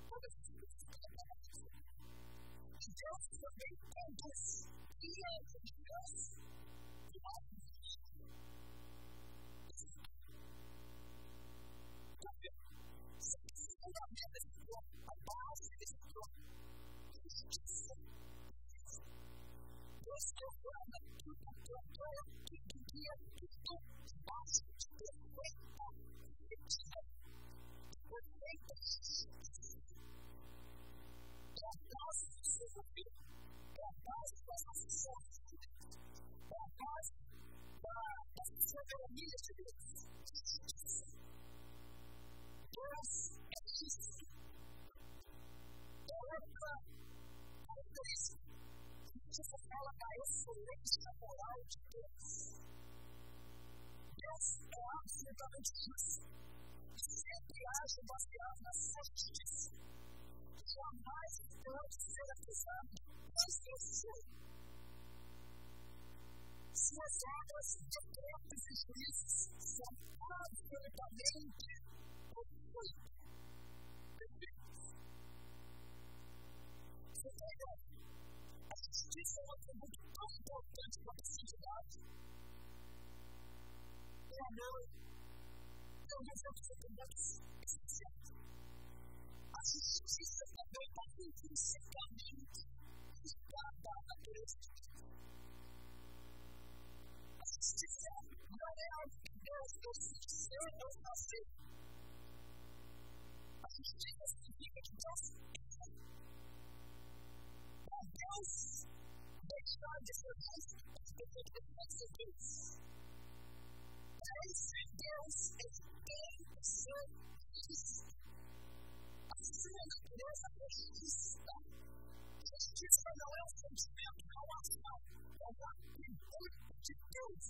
todas as coisas que ela faz. E Deus também conduz e anda de Deus e nós vamos. Porque se o fundamento desse corpo, a base desse corpo, é justiça. Deus proclama tudo, controla tudo, guia tudo debaixo de perfeita retidão, perfeita justiça. É a base do seu governo, é a base das nossas ações, é a base da soberania de Deus. Deus é justo. É outra característica. Justiça fala da excelência moral de Deus. Deus é absolutamente justo. Sempre age baseado na sua justiça. Jamais pode ser acusado de injustiça. Suas obras, decretos e juízos são absolutamente perfeitos. Você tem ideia? A justiça é um atributo tão importante quanto a santidade. É amor. É um exemplo de atributos essenciais. A justiça também está intrinsecamente ligada à natureza de Deus. A justiça não é algo que Deus decide ser ou fazer. A justiça significa que Deus é. Para Deus deixar de ser justo, porque Deus vai ser Deus. Para ele ser Deus, ele tem que ser justo. A sua natureza é justa. Justiça não é um sentimento, não é uma ação, é um atributo de Deus.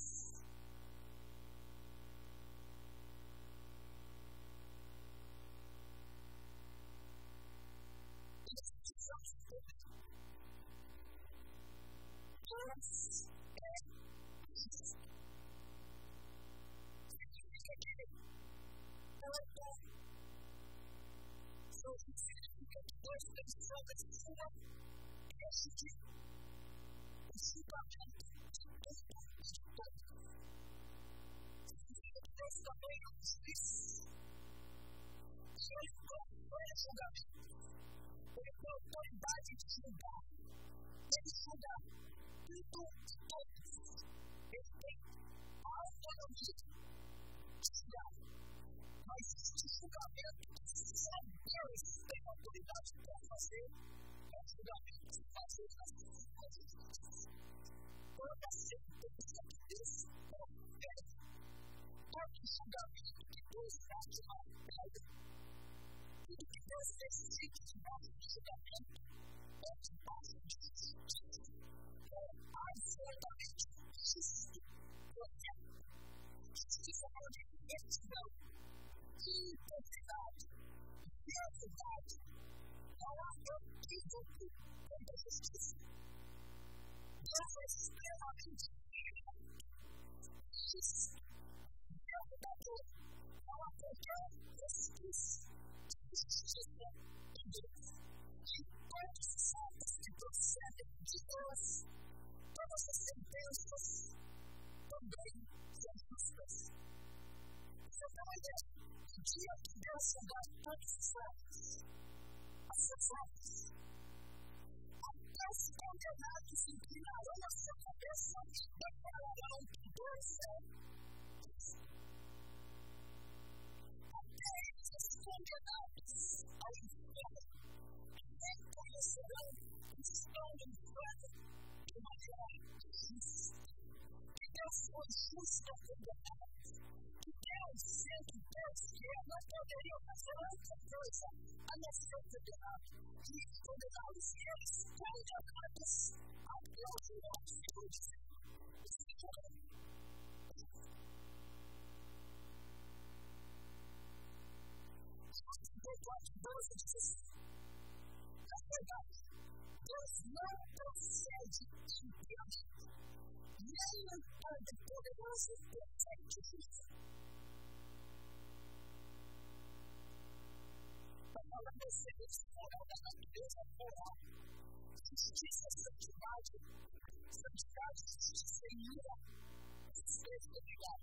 E nós precisamos entender. Deus é justo. Significa que todo significa que Deus tem sobre sua égide o julgamento de tudo e de todos. Significa que Deus também é um juiz. E ele compõe julgamento. Ele tem autoridade de julgar. Ele julga tudo e todos. Ele tem a autonomia de julgar. Mas este julgamento só Deus tem autoridade para fazer. É o julgamento que fazer nas coisas. Toda a sentença que Deus profere, todo julgamento que Deus dá de uma pedra, tudo que Deus decide debaixo de julgamento, é debaixo de justiça. É absolutamente justo. Justiça fala de retidão, de integridade, de verdade. Não há equívoco quanto à justiça. Deus é extremamente justo. Verdadeiro. Não há qualquer resquício de justiça em Deus. E todos os atos que procedem de Deus, todas as sentenças também são justas. Você tem uma ideia? O dia que Deus julgar todos os atos, as suas obras, até os condenados inclinarão a sua cabeça e declararão que Deus é justo. Até esses condenados ao inferno reconhecerão que estão no inferno de maneira justa. Que Deus foi justo a condenados. Que Deus, sendo Deus que é, não poderia fazer outra coisa a não ser condenados. E condenados e eles condenados ao Deus de nós que o dizem. Deus diz assim, na verdade, Deus não procede impiamente, nem o Todo-Poderoso procede justo. fala a vocês fora da natureza moral. Justiça, santidade, justiça e ira. Respeito, obrigado.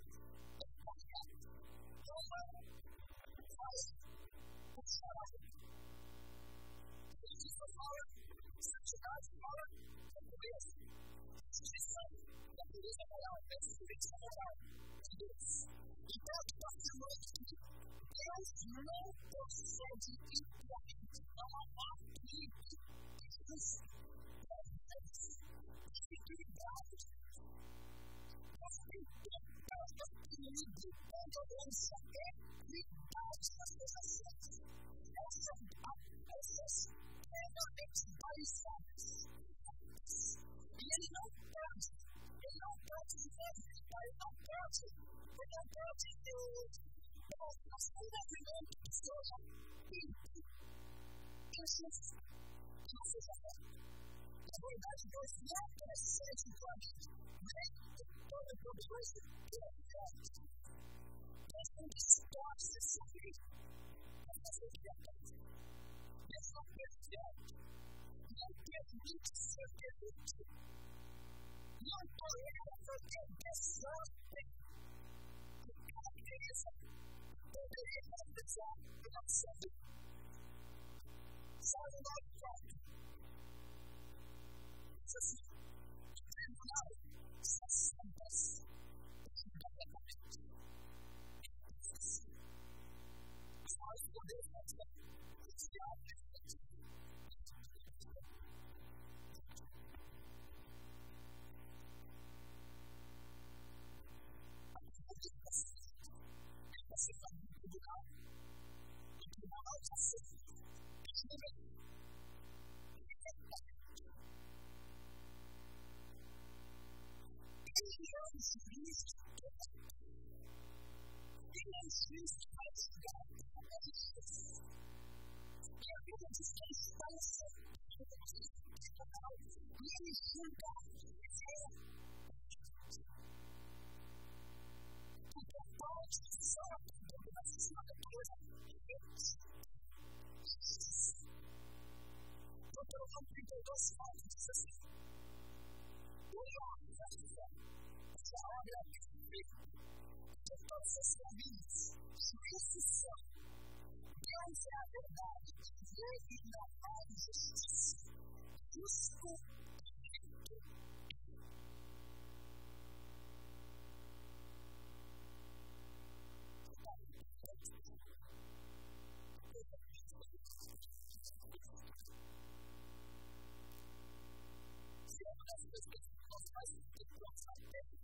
Faz o chamado. Justiça fala, santidade fala, natureza. Justiça, natureza moral, respeito moral de Deus. Então, o que está sendo aqui? Deus não procede impunemente. Não há limite de justiça. Equilibrado. Nós tentamos equilíbrio, tolerância, equidade nas coisas certas. Essas extremamente balizadas. E ele não pode viver, ele não pode nós um movimento que seja limpo, injusto, que não seja certo. Na verdade, Deus não precede impunemente. Nem toda poderosa que é certo. Deus não pode ser sofrido. Mas fazer o que é certo. Deus não permite ser permitido. Não tolera fazer desordem. Que caracteriza poderia expressar a nossa vida. Sabe lá de volta. Diz assim, tribunal, 60 imediatamente. Nós podemos fazer esse ato. Você está no tribunal, o tribunal já sei. Ele é um juiz que vai julgar a justiça. E a Bíblia diz que ele está no tribunal e ele julga porque a parte que só a coisa é Deus. Deuteronômio 32 fala, diz assim, essa obra é perfeita de todos os caminhos, juízes são. Deus é a verdade, ele não há injustiça. Justo e reto. Se é uma das coisas que nós fazemos, que nós fazemos,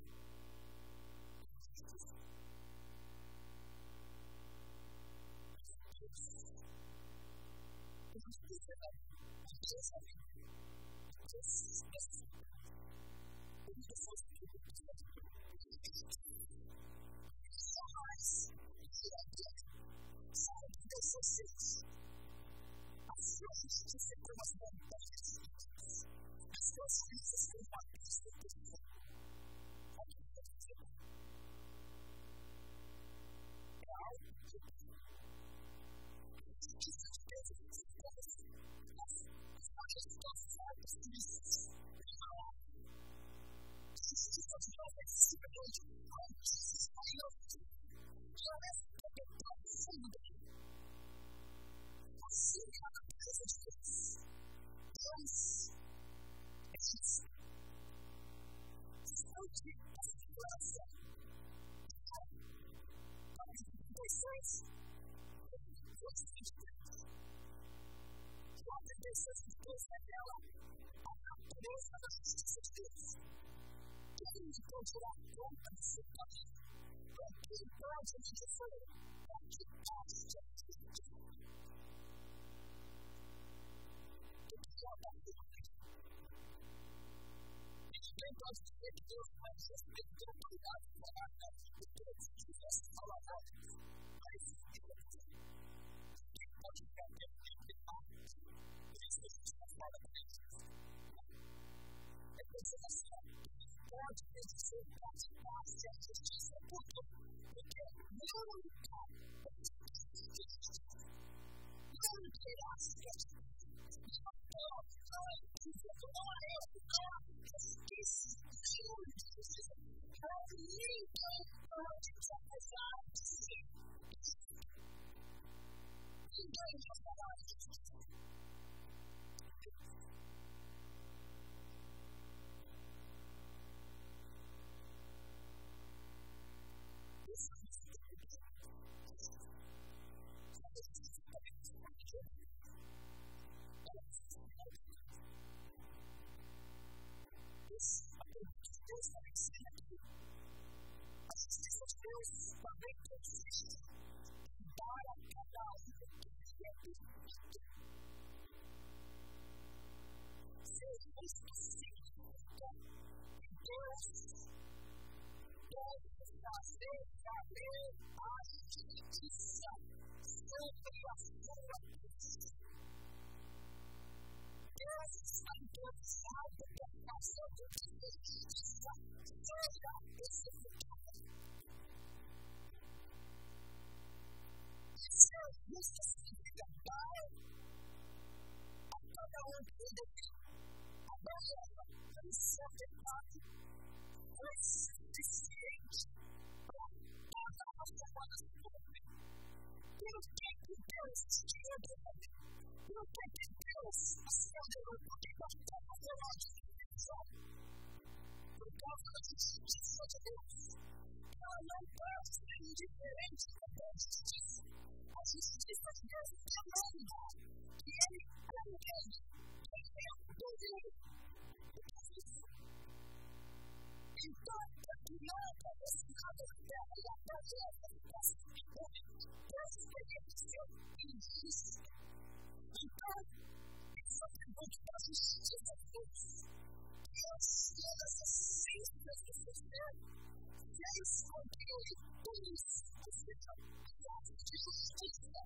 a sua justiça como as montanhas, as suas juízas como a pista do céu. É algo que justiça de Deus é as forças juízas. Justiça de Deus é simplesmente antes de ela é profunda. Assim é a natureza de Deus. Deus é justo. Não de segurança. Pessoas quando pessoas que Deus revela a natureza da justiça de Deus. Quem pode dar conta do seu caminho? Quem pode me dizer o que pode ser feito? Ninguém pode dizer que Deus vai respeitar a autoridade moral de todos os que fossem falados. Mas quem pode entender que ele está? Por isso a gente não fala com ele. É coisa assim. pode ser praticar a justiça. Por quê? Porque nunca terá certeza. Não é possível, não é justiça. Ninguém pode te acusar de ser. Ninguém pode falar de justiça. A justiça de Deus também consiste em dar a cada um o que é devido. Seja específica em Deus, deve fazer valer a justiça sobre a sua vida. Deus está interessado em fazer com que a justiça seja especificada. Isso significa dar a cada um que deve. A beleza do seu pecado foi suficiente para cada uma semana de pobre. Pelo que Deus tinha de fazer. Pelo que Deus escolheu porque nós estamos falando de divisão. Por causa da justiça de Deus. Ela não pode ser indiferente da justiça. A justiça de Deus demanda que Ele condene quem é o poder. Então, para que nada desse lado da terra e a beleza desse poder, Deus teria que ser injusto. Então, essa pergunta da justiça de Deus, Deus todas as ciências do seu ser, fez com que Ele conhecesse a justiça.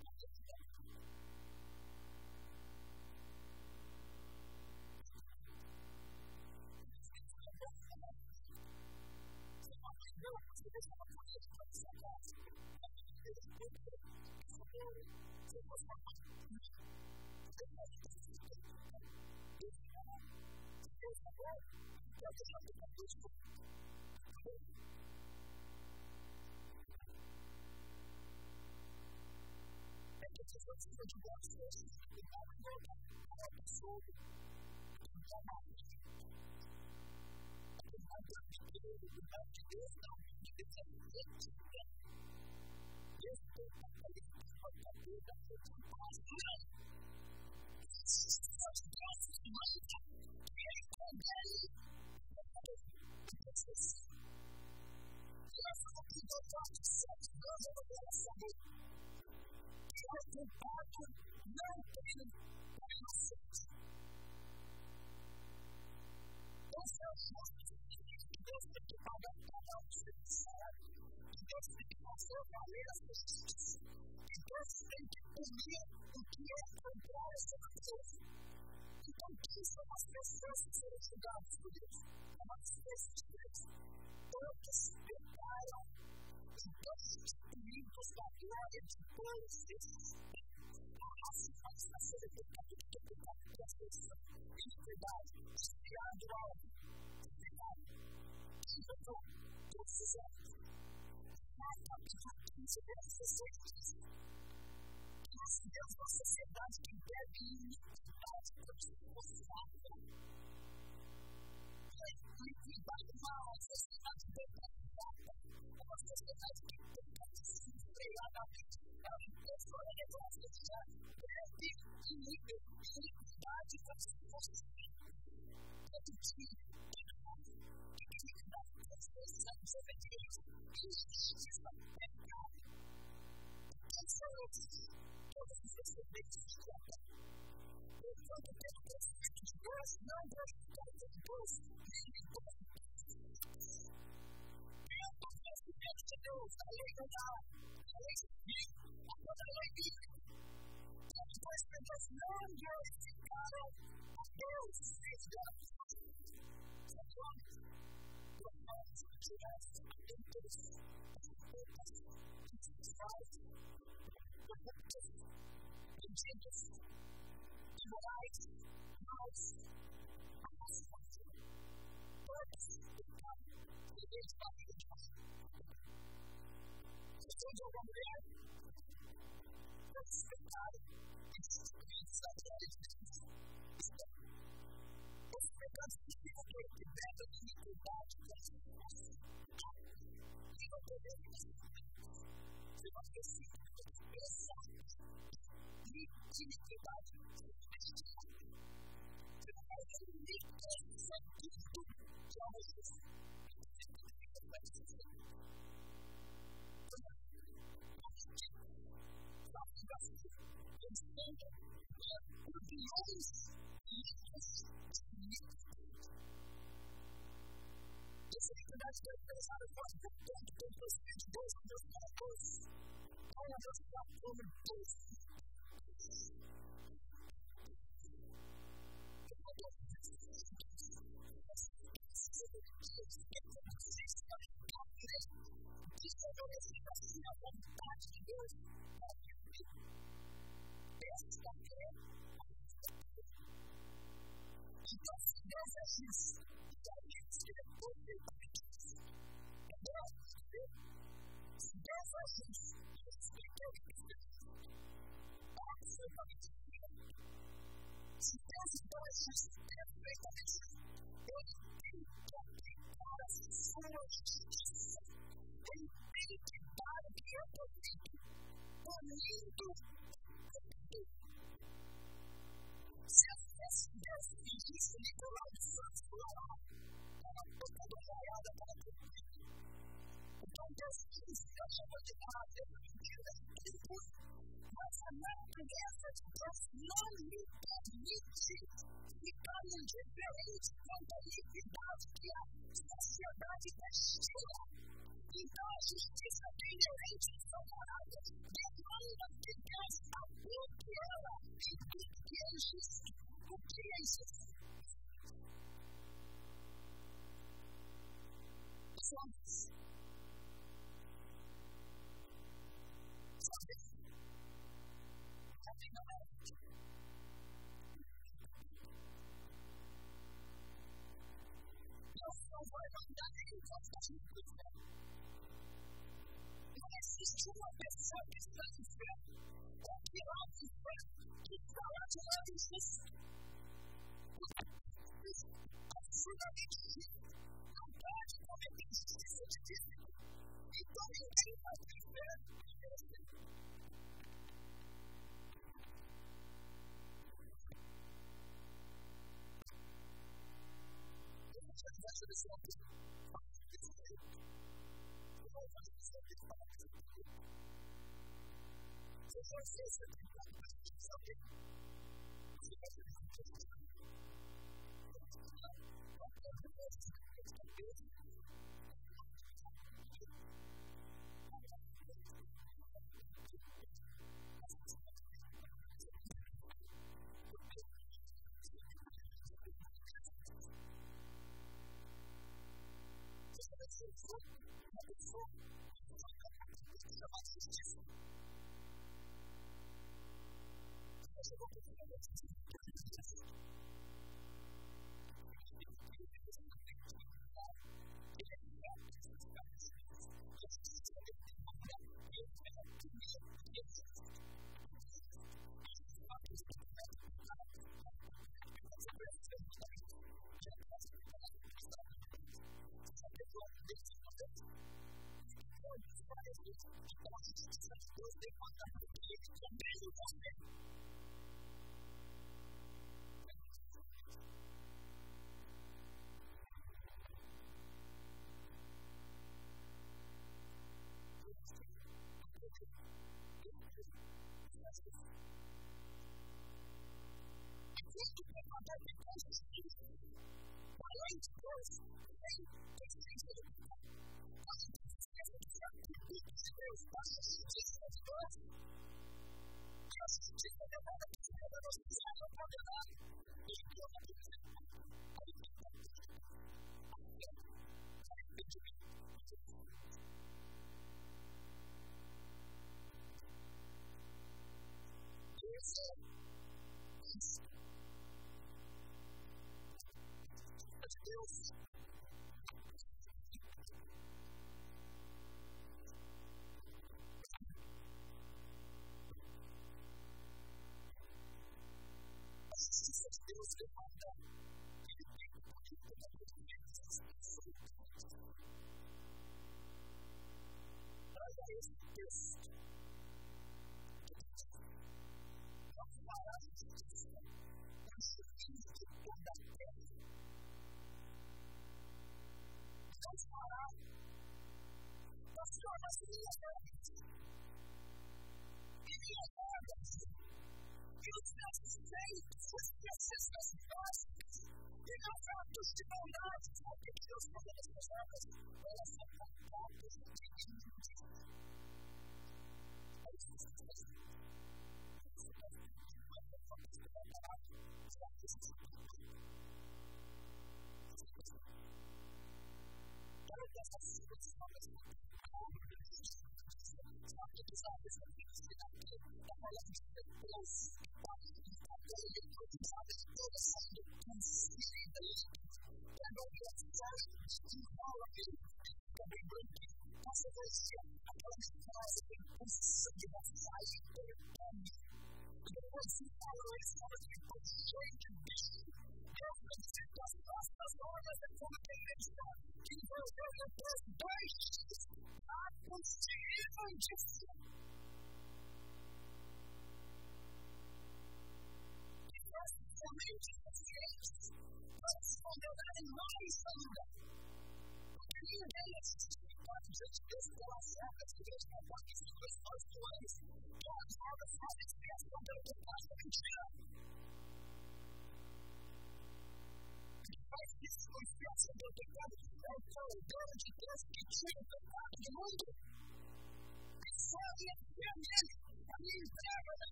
Então, quem são as pessoas que serão julgadas por Deus? As pessoas de Deus. Todos pecaram e destituídos da glória de Deus. As pessoas do pecado que pecado que as pessoas têm verdade, desviado algo, desviado. E então, todos os anos, nós capítulo 15, versos 6. Deus na sociedade que deve iniquidade para os responsáveis. E vai uma sociedade degradada, uma sociedade que desfreadamente pessoa negócio já deve iniquidade para os responsáveis. Todo dia, iniquidade para os responsáveis, desobediência, injustiça, pecado. Quem são esses? Todos os descendentes de Jacó. Enquanto tem o conhecimento de Deus, não glorificado de Deus, nem de Deus. Tem o conhecimento de Deus, a lei do mar, a lei civil, a toda a lei bíblica. Todos os descendentes não glorificaram a Deus, nem Deus.